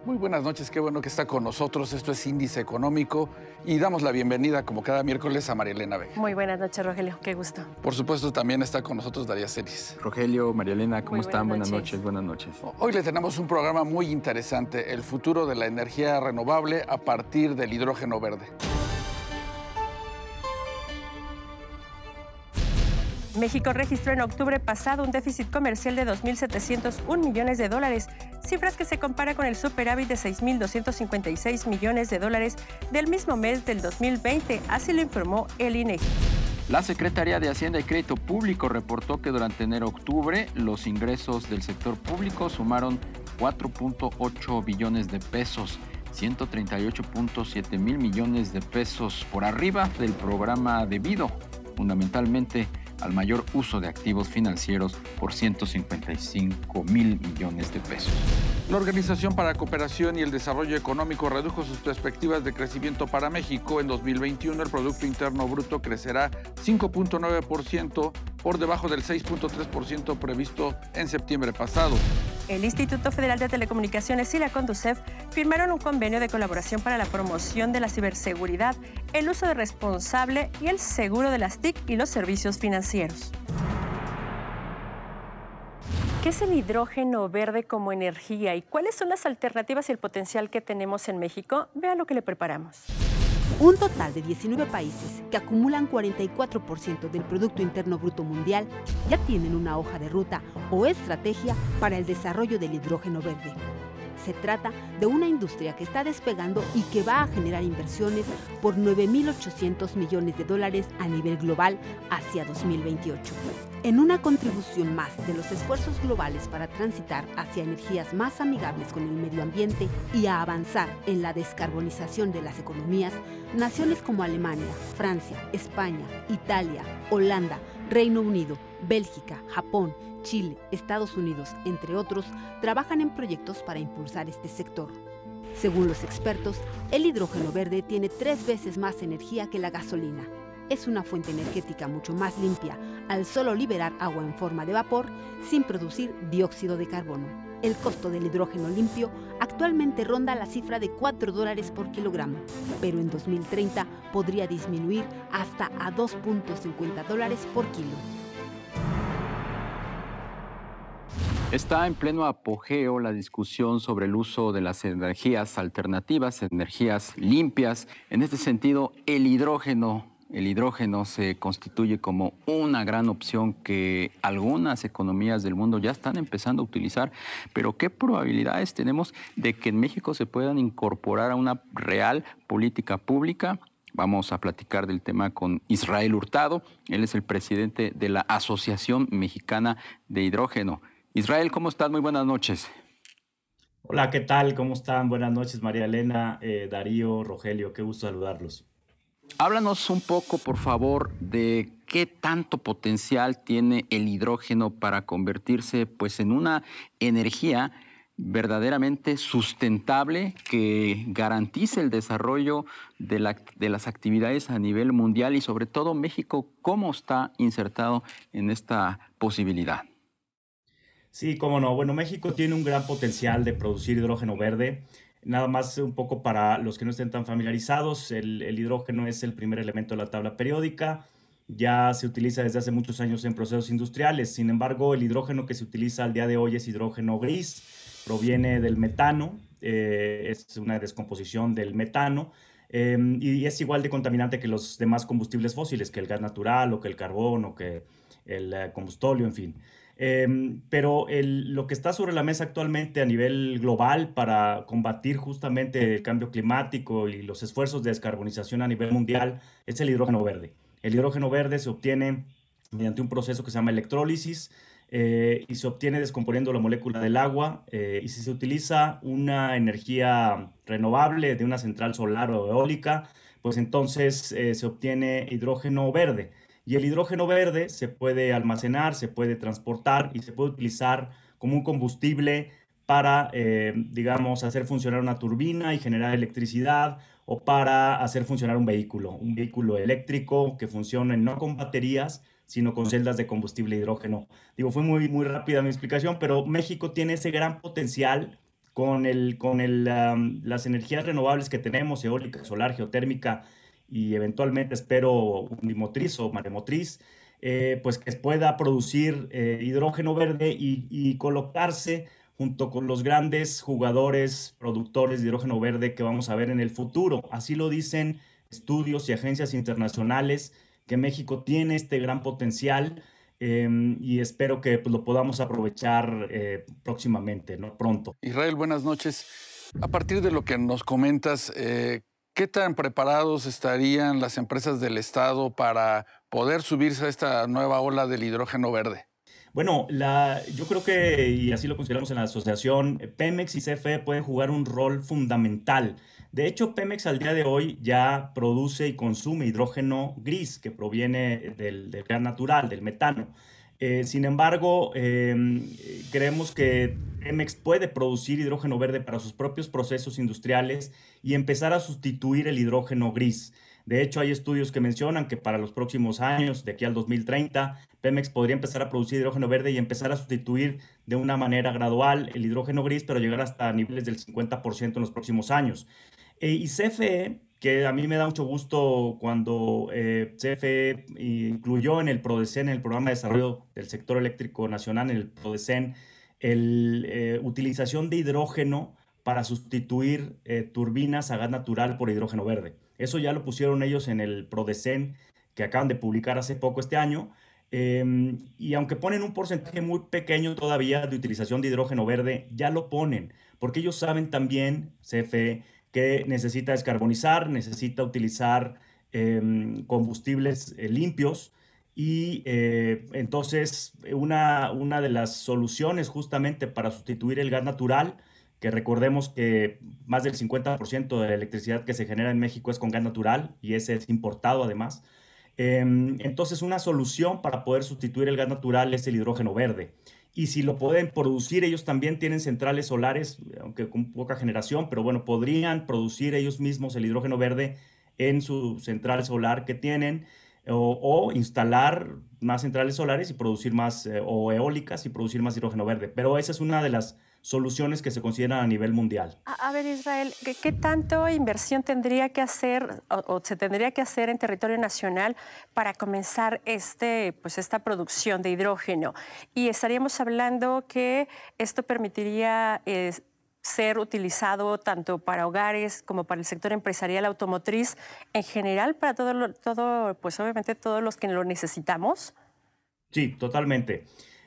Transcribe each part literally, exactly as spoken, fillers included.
Muy buenas noches, qué bueno que está con nosotros. Esto es Índice Económico y damos la bienvenida, como cada miércoles, a María Elena Vega. Muy buenas noches, Rogelio, qué gusto. Por supuesto, también está con nosotros Daría Celis. Rogelio, María Elena, ¿cómo Muy están? buenas Buenas noches. noches, buenas noches. Hoy le tenemos un programa muy interesante, el futuro de la energía renovable a partir del hidrógeno verde. México registró en octubre pasado un déficit comercial de dos mil setecientos un millones de dólares, cifras que se compara con el superávit de seis mil doscientos cincuenta y seis millones de dólares del mismo mes del dos mil veinte, así lo informó el INEGI. La Secretaría de Hacienda y Crédito Público reportó que durante enero-octubre los ingresos del sector público sumaron cuatro punto ocho billones de pesos, ciento treinta y ocho punto siete mil millones de pesos por arriba del programa debido, fundamentalmente al mayor uso de activos financieros por ciento cincuenta y cinco mil millones de pesos. La Organización para la Cooperación y el Desarrollo Económico redujo sus perspectivas de crecimiento para México. En dos mil veintiuno el Producto Interno Bruto crecerá cinco punto nueve por ciento, por debajo del seis punto tres por ciento previsto en septiembre pasado. El Instituto Federal de Telecomunicaciones y la Conducef firmaron un convenio de colaboración para la promoción de la ciberseguridad, el uso de responsable y el seguro de las T I C y los servicios financieros. ¿Qué es el hidrógeno verde como energía y cuáles son las alternativas y el potencial que tenemos en México? Vea lo que le preparamos. Un total de diecinueve países que acumulan cuarenta y cuatro por ciento del Producto Interno Bruto Mundial ya tienen una hoja de ruta o estrategia para el desarrollo del hidrógeno verde. Se trata de una industria que está despegando y que va a generar inversiones por nueve mil ochocientos millones de dólares a nivel global hacia dos mil veintiocho. En una contribución más de los esfuerzos globales para transitar hacia energías más amigables con el medio ambiente y a avanzar en la descarbonización de las economías, naciones como Alemania, Francia, España, Italia, Holanda, Reino Unido, Bélgica, Japón, Chile, Estados Unidos, entre otros, trabajan en proyectos para impulsar este sector. Según los expertos, el hidrógeno verde tiene tres veces más energía que la gasolina. Es una fuente energética mucho más limpia al solo liberar agua en forma de vapor sin producir dióxido de carbono. El costo del hidrógeno limpio actualmente ronda la cifra de cuatro dólares por kilogramo, pero en dos mil treinta podría disminuir hasta a dos punto cincuenta dólares por kilo. Está en pleno apogeo la discusión sobre el uso de las energías alternativas, energías limpias. En este sentido, el hidrógeno, el hidrógeno se constituye como una gran opción que algunas economías del mundo ya están empezando a utilizar. Pero ¿qué probabilidades tenemos de que en México se puedan incorporar a una real política pública? Vamos a platicar del tema con Israel Hurtado. Él es el presidente de la Asociación Mexicana de Hidrógeno. Israel, ¿cómo estás? Muy buenas noches. Hola, ¿qué tal? ¿Cómo están? Buenas noches, María Elena, eh, Darío, Rogelio, qué gusto saludarlos. Háblanos un poco, por favor, de qué tanto potencial tiene el hidrógeno para convertirse, pues, en una energía verdaderamente sustentable que garantice el desarrollo de, la, de las actividades a nivel mundial y, sobre todo, México, ¿cómo está insertado en esta posibilidad? Sí, cómo no. Bueno, México tiene un gran potencial de producir hidrógeno verde. Nada más un poco para los que no estén tan familiarizados, el, el hidrógeno es el primer elemento de la tabla periódica. Ya se utiliza desde hace muchos años en procesos industriales. Sin embargo, el hidrógeno que se utiliza al día de hoy es hidrógeno gris. Proviene del metano, eh, es una descomposición del metano. Eh, y es igual de contaminante que los demás combustibles fósiles, que el gas natural o que el carbón o que el uh, combustóleo, en fin. Eh, pero el, lo que está sobre la mesa actualmente a nivel global para combatir justamente el cambio climático y los esfuerzos de descarbonización a nivel mundial es el hidrógeno verde. El hidrógeno verde se obtiene mediante un proceso que se llama electrólisis eh, y se obtiene descomponiendo la molécula del agua eh, y si se utiliza una energía renovable de una central solar o eólica, pues entonces eh, se obtiene hidrógeno verde. Y el hidrógeno verde se puede almacenar, se puede transportar y se puede utilizar como un combustible para, eh, digamos, hacer funcionar una turbina y generar electricidad o para hacer funcionar un vehículo, un vehículo eléctrico que funcione no con baterías, sino con celdas de combustible hidrógeno. Digo, fue muy, muy rápida mi explicación, pero México tiene ese gran potencial con, el, con el, um, las energías renovables que tenemos, eólica, solar, geotérmica y eventualmente espero unimotriz o maremotriz, eh, pues que pueda producir eh, hidrógeno verde y, y colocarse junto con los grandes jugadores, productores de hidrógeno verde que vamos a ver en el futuro. Así lo dicen estudios y agencias internacionales, que México tiene este gran potencial eh, y espero que pues, lo podamos aprovechar eh, próximamente, ¿no? Pronto. Israel, buenas noches. A partir de lo que nos comentas, eh, ¿qué tan preparados estarían las empresas del Estado para poder subirse a esta nueva ola del hidrógeno verde? Bueno, la, yo creo que, y así lo consideramos en la asociación, Pemex y C F E pueden jugar un rol fundamental. De hecho, Pemex al día de hoy ya produce y consume hidrógeno gris que proviene del, del gas natural, del metano. Eh, sin embargo, eh, creemos que Pemex puede producir hidrógeno verde para sus propios procesos industriales y empezar a sustituir el hidrógeno gris. De hecho, hay estudios que mencionan que para los próximos años, de aquí al dos mil treinta, Pemex podría empezar a producir hidrógeno verde y empezar a sustituir de una manera gradual el hidrógeno gris, pero llegar hasta niveles del cincuenta por ciento en los próximos años. Eh, y C F E, que a mí me da mucho gusto cuando eh, C F E incluyó en el PRODECEN, en el Programa de Desarrollo del Sector Eléctrico Nacional, en el PRODECEN, la eh, utilización de hidrógeno para sustituir eh, turbinas a gas natural por hidrógeno verde. Eso ya lo pusieron ellos en el PRODECEN, que acaban de publicar hace poco este año, eh, y aunque ponen un porcentaje muy pequeño todavía de utilización de hidrógeno verde, ya lo ponen, porque ellos saben también, C F E, que necesita descarbonizar, necesita utilizar eh, combustibles eh, limpios, y eh, entonces una, una de las soluciones justamente para sustituir el gas natural, que recordemos que más del cincuenta por ciento de la electricidad que se genera en México es con gas natural y ese es importado además. Eh, entonces una solución para poder sustituir el gas natural es el hidrógeno verde. Y si lo pueden producir, ellos también tienen centrales solares, aunque con poca generación, pero bueno, podrían producir ellos mismos el hidrógeno verde en su central solar que tienen, o, o instalar más centrales solares y producir más, eh, o eólicas y producir más hidrógeno verde. Pero esa es una de las soluciones que se consideran a nivel mundial. A, a ver, Israel, ¿qué, qué tanto inversión tendría que hacer o, o se tendría que hacer en territorio nacional para comenzar este, pues esta producción de hidrógeno? Y estaríamos hablando que esto permitiría eh, ser utilizado tanto para hogares como para el sector empresarial automotriz, en general para todo, lo, todo pues obviamente todos los que lo necesitamos. Sí, totalmente.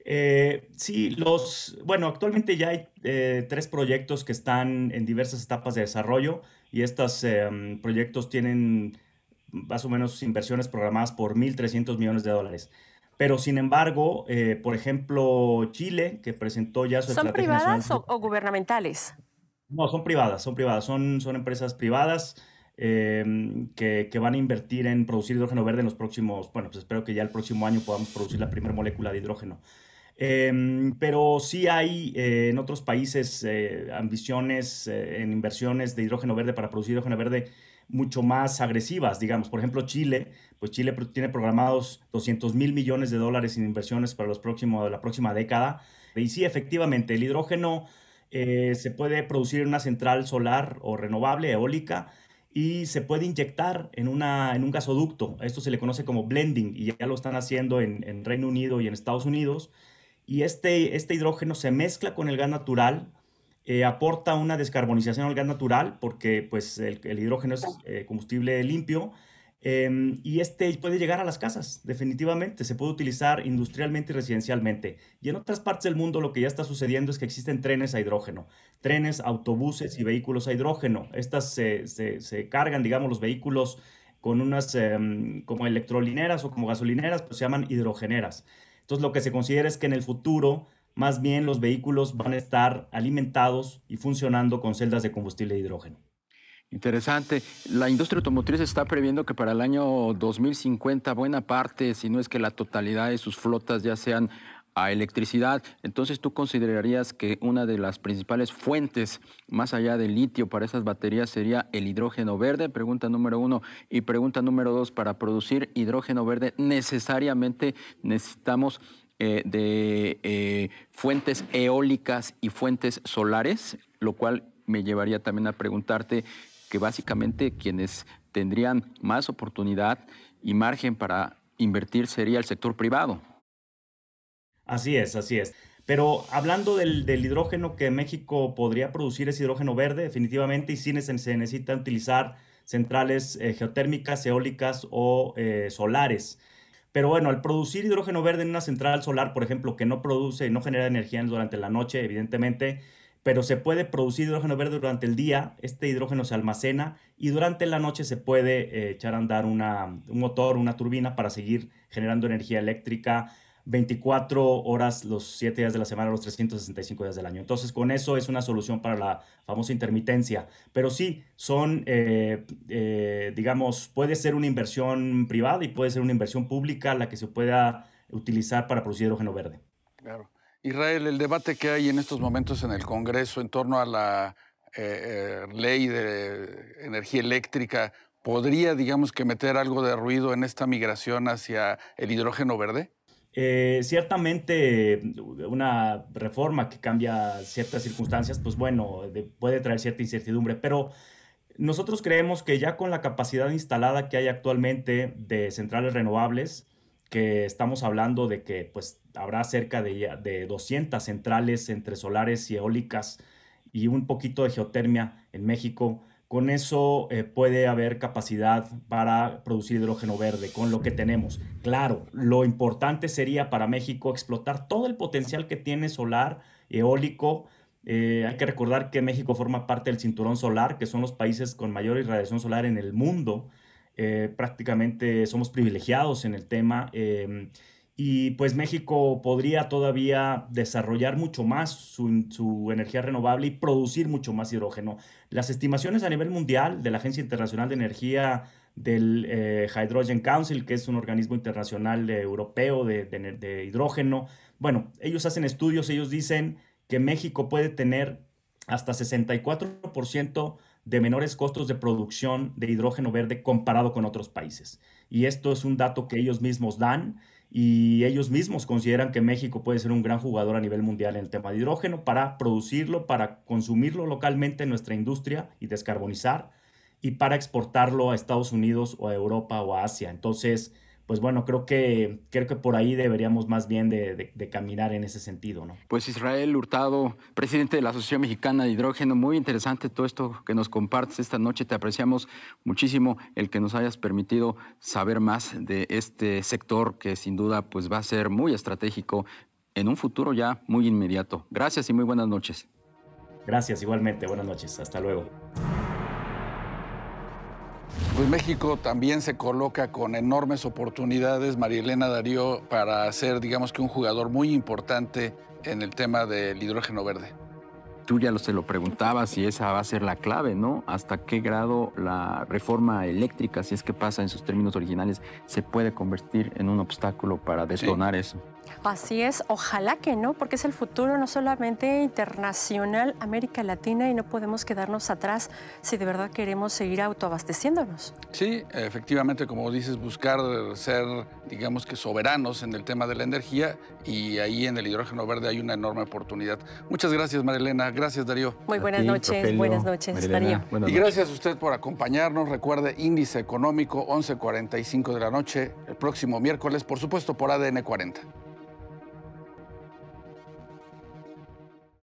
Eh, sí, los, bueno, actualmente ya hay eh, tres proyectos que están en diversas etapas de desarrollo y estos eh, proyectos tienen más o menos inversiones programadas por mil trescientos millones de dólares. Pero sin embargo, eh, por ejemplo, Chile, que presentó ya su ¿Son estrategia privadas nacional... o, o gubernamentales? No, son privadas, son privadas, son, son empresas privadas eh, que, que van a invertir en producir hidrógeno verde en los próximos, bueno, pues espero que ya el próximo año podamos producir la primera molécula de hidrógeno. Eh, pero sí hay eh, en otros países eh, ambiciones eh, en inversiones de hidrógeno verde para producir hidrógeno verde mucho más agresivas, digamos. Por ejemplo, Chile, pues Chile tiene programados doscientos mil millones de dólares en inversiones para los próximos, la próxima década. Y sí, efectivamente, el hidrógeno eh, se puede producir en una central solar o renovable, eólica, y se puede inyectar en, una, en un gasoducto. Esto se le conoce como blending y ya lo están haciendo en, en Reino Unido y en Estados Unidos. Y este, este hidrógeno se mezcla con el gas natural, eh, aporta una descarbonización al gas natural porque pues, el, el hidrógeno es eh, combustible limpio eh, y este puede llegar a las casas, definitivamente. Se puede utilizar industrialmente y residencialmente. Y en otras partes del mundo lo que ya está sucediendo es que existen trenes a hidrógeno, trenes, autobuses y vehículos a hidrógeno. Estas se, se, se cargan, digamos, los vehículos con unas eh, como electrolineras o como gasolineras, pues se llaman hidrogeneras. Entonces, lo que se considera es que en el futuro, más bien los vehículos van a estar alimentados y funcionando con celdas de combustible de hidrógeno. Interesante. La industria automotriz está previendo que para el año dos mil cincuenta buena parte, si no es que la totalidad de sus flotas ya sean a electricidad. Entonces, ¿tú considerarías que una de las principales fuentes, más allá del litio para esas baterías, sería el hidrógeno verde? Pregunta número uno. Y pregunta número dos, para producir hidrógeno verde, ¿necesariamente necesitamos eh, de eh, fuentes eólicas y fuentes solares, lo cual me llevaría también a preguntarte que básicamente quienes tendrían más oportunidad y margen para invertir sería el sector privado. Así es, así es. Pero hablando del, del hidrógeno que México podría producir, es hidrógeno verde, definitivamente, y sí se, se necesita utilizar centrales eh, geotérmicas, eólicas o eh, solares. Pero bueno, al producir hidrógeno verde en una central solar, por ejemplo, que no produce, no genera energía durante la noche, evidentemente, pero se puede producir hidrógeno verde durante el día, este hidrógeno se almacena y durante la noche se puede eh, echar a andar una, un motor, una turbina para seguir generando energía eléctrica veinticuatro horas, los siete días de la semana, los trescientos sesenta y cinco días del año. Entonces, con eso es una solución para la famosa intermitencia. Pero sí, son, eh, eh, digamos, puede ser una inversión privada y puede ser una inversión pública la que se pueda utilizar para producir hidrógeno verde. Claro. Israel, el debate que hay en estos momentos en el Congreso en torno a la eh, eh, ley de energía eléctrica, ¿podría, digamos, que meter algo de ruido en esta migración hacia el hidrógeno verde? Eh, ciertamente una reforma que cambia ciertas circunstancias, pues bueno, de, puede traer cierta incertidumbre, pero nosotros creemos que ya con la capacidad instalada que hay actualmente de centrales renovables, que estamos hablando de que pues habrá cerca de, de doscientas centrales entre solares y eólicas y un poquito de geotermia en México. Con eso eh, puede haber capacidad para producir hidrógeno verde con lo que tenemos. Claro, lo importante sería para México explotar todo el potencial que tiene solar, eólico. Eh, hay que recordar que México forma parte del cinturón solar, que son los países con mayor irradiación solar en el mundo. Eh, prácticamente somos privilegiados en el tema. Eh, Y pues México podría todavía desarrollar mucho más su, su energía renovable y producir mucho más hidrógeno. Las estimaciones a nivel mundial de la Agencia Internacional de Energía, del eh, Hydrogen Council, que es un organismo internacional eh, europeo de, de, de hidrógeno, bueno, ellos hacen estudios, ellos dicen que México puede tener hasta sesenta y cuatro por ciento de menores costos de producción de hidrógeno verde comparado con otros países. Y esto es un dato que ellos mismos dan. Y ellos mismos consideran que México puede ser un gran jugador a nivel mundial en el tema de hidrógeno para producirlo, para consumirlo localmente en nuestra industria y descarbonizar, y para exportarlo a Estados Unidos o a Europa o a Asia. Entonces, pues bueno, creo que, creo que por ahí deberíamos más bien de, de, de caminar en ese sentido, ¿no? Pues Israel Hurtado, presidente de la Asociación Mexicana de Hidrógeno, muy interesante todo esto que nos compartes esta noche. Te apreciamos muchísimo el que nos hayas permitido saber más de este sector que sin duda pues va a ser muy estratégico en un futuro ya muy inmediato. Gracias y muy buenas noches. Gracias, igualmente. Buenas noches. Hasta luego. Pues México también se coloca con enormes oportunidades, María Elena Darío, para ser, digamos que un jugador muy importante en el tema del hidrógeno verde. Tú ya se lo preguntabas y esa va a ser la clave, ¿no? ¿Hasta qué grado la reforma eléctrica, si es que pasa en sus términos originales, se puede convertir en un obstáculo para detonar sí. eso? Así es, ojalá que no, porque es el futuro no solamente internacional, América Latina, y no podemos quedarnos atrás si de verdad queremos seguir autoabasteciéndonos. Sí, efectivamente, como dices, buscar ser, digamos que soberanos en el tema de la energía, y ahí en el hidrógeno verde hay una enorme oportunidad. Muchas gracias, María Elena. Gracias, Darío. Muy buenas ti, noches, Rogelio, buenas noches, Marilena, Darío. Buenas y noches. gracias a usted por acompañarnos. Recuerde, Índice Económico, once cuarenta y cinco de la noche, el próximo miércoles, por supuesto, por A D N cuarenta.